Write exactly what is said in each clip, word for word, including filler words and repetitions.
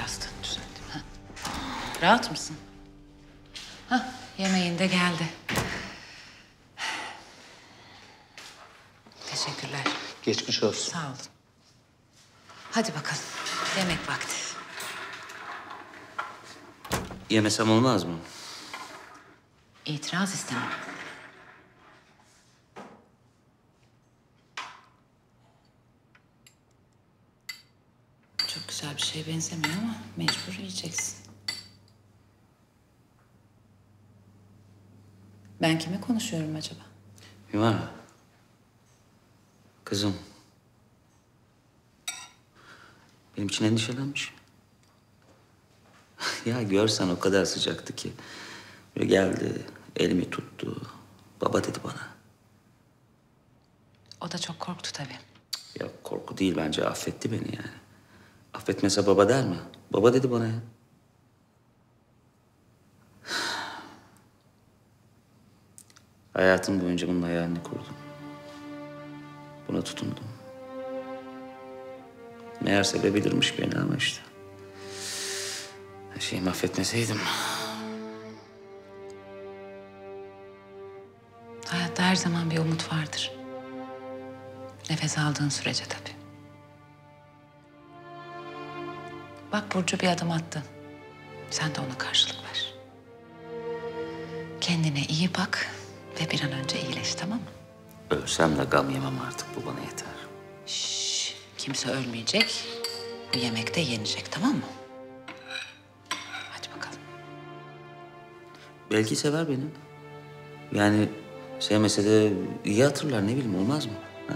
hastanı düzelttim. Ha. Rahat mısın? Ha, yemeğin de geldi. Teşekkürler. Geçmiş olsun. Sağ olun. Hadi bakalım. Yemek vakti. Yemesem olmaz mı? İtiraz istemem. Çok güzel bir şeye benzemiyor ama mecbur yiyeceksin. Ben kime konuşuyorum acaba? Hüma. Kızım. Benim için endişelenmiş. Ya görsen o kadar sıcaktı ki. Böyle geldi, elimi tuttu. Baba dedi bana. O da çok korktu tabii. Ya korku değil, bence affetti beni yani. Affetmese baba der mi? Baba dedi bana ya. Hayatım boyunca bunun hayalini kurdum. Buna tutundum. Meğer sevebilirmiş beni ama işte. Her şeyi mahvetmeseydim. Hayatta her zaman bir umut vardır. Nefes aldığın sürece tabii. Bak Burcu bir adım attı. Sen de ona karşılık ver. Kendine iyi bak ve bir an önce iyileş, tamam mı? Ölsem de gam yemem artık, bu bana yeter. Şşş, kimse ölmeyecek. Bu yemek de yenecek, tamam mı? Hadi bakalım. Belki sever beni. Yani sevmese de iyi hatırlar, ne bileyim, olmaz mı? Ha?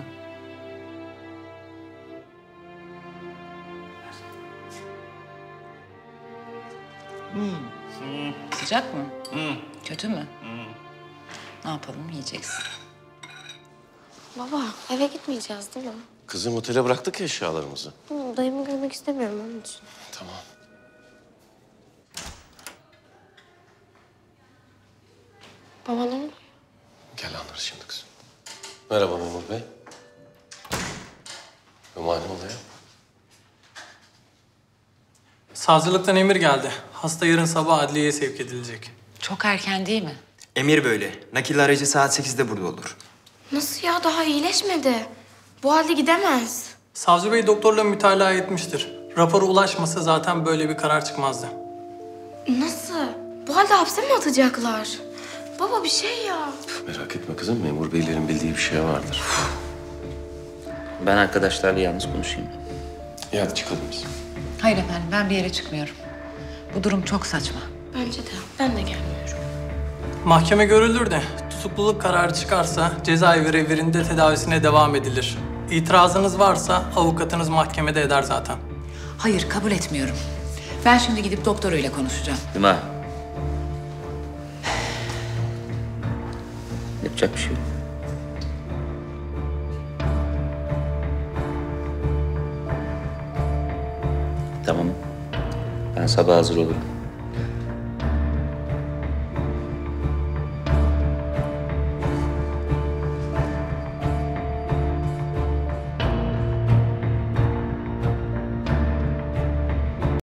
Hmm. Sıcak mı? Hmm. Kötü mü? Hmm. Ne yapalım, yiyeceksin. Baba, eve gitmeyeceğiz değil mi? Kızım otele bıraktık ya eşyalarımızı. Hı, dayımı görmek istemiyorum onun için. Tamam. Baba ne oluyor? Gel anlarız şimdi kızım. Merhaba Memur Bey. Hüma ne oluyor? Savcılıktan emir geldi. Hasta yarın sabah adliyeye sevk edilecek. Çok erken değil mi? Emir böyle. Nakil aracı saat sekizde burada olur. Nasıl ya? Daha iyileşmedi. Bu halde gidemez. Savcı bey doktorla mütalaa etmiştir. Rapora ulaşmasa zaten böyle bir karar çıkmazdı. Nasıl? Bu halde hapse mi atacaklar? Baba bir şey ya. Merak etme kızım. Memur beylerin bildiği bir şey vardır. Ben arkadaşlarla yalnız konuşayım. İyi hadi çıkalım biz. Hayır efendim, ben bir yere çıkmıyorum. Bu durum çok saçma. Bence de. Ben de gelmiyorum. Mahkeme görülür de tutukluluk kararı çıkarsa cezaevi revirinde tedavisine devam edilir. İtirazınız varsa avukatınız mahkemede eder zaten. Hayır, kabul etmiyorum. Ben şimdi gidip doktoruyla konuşacağım. Hüma. Yapacak bir şey yok. Tamam. Ben sabah hazır olurum.